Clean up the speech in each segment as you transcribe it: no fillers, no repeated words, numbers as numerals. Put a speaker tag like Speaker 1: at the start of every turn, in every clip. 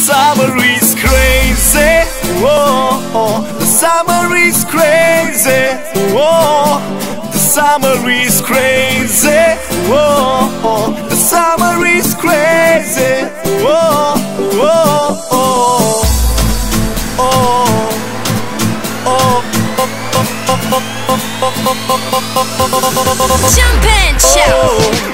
Speaker 1: summer is crazy. Whoa, the summer is crazy. Whoa, the summer is crazy. Whoa, the summer is crazy. Whoa, whoa, oh, oh, oh,
Speaker 2: Jump and shout.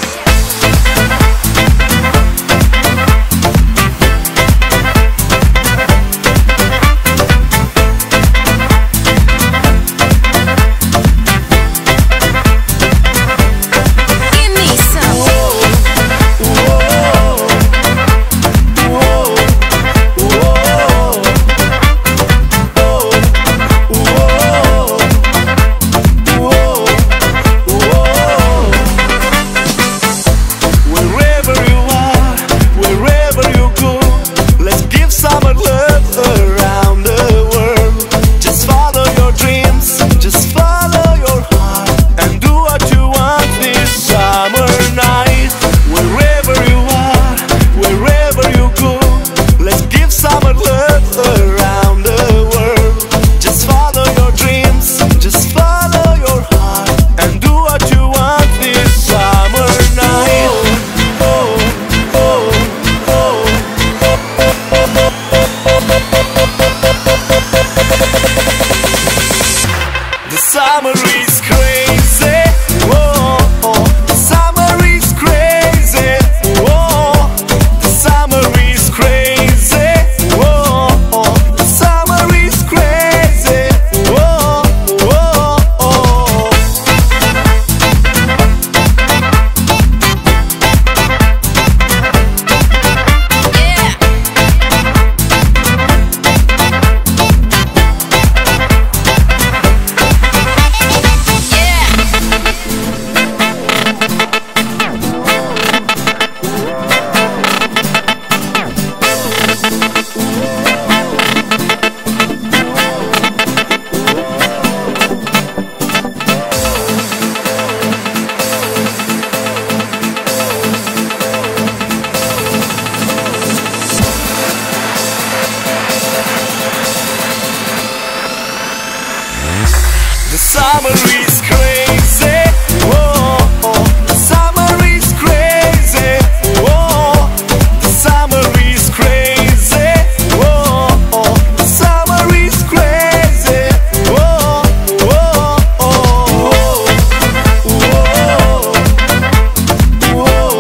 Speaker 1: The summer is crazy. Whoa, the summer is crazy. Whoa, the summer is crazy. Whoa, the summer is crazy. Whoa, whoa, oh, whoa, whoa,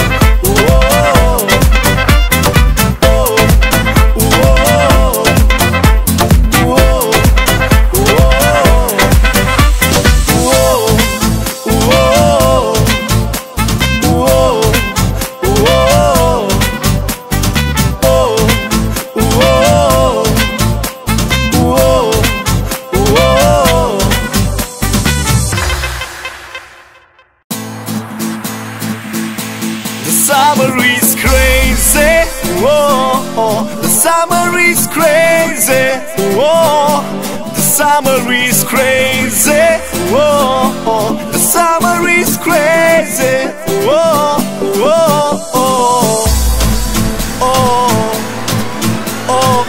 Speaker 1: summer is crazy. Whoa, the summer is crazy. Whoa, the summer is crazy. Whoa, the summer is crazy. Whoa, whoa, oh, oh, oh,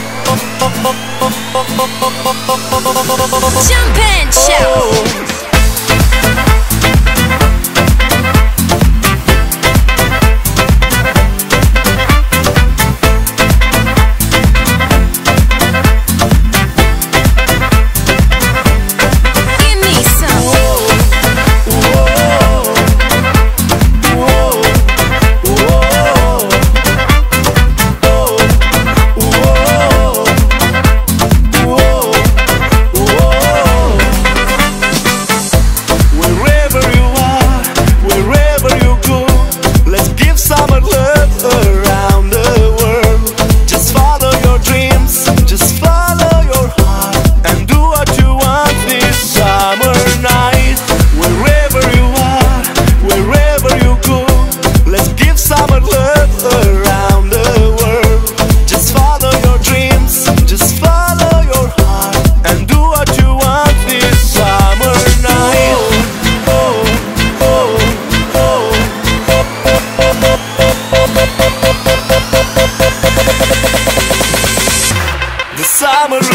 Speaker 2: Jump and shout.
Speaker 1: summer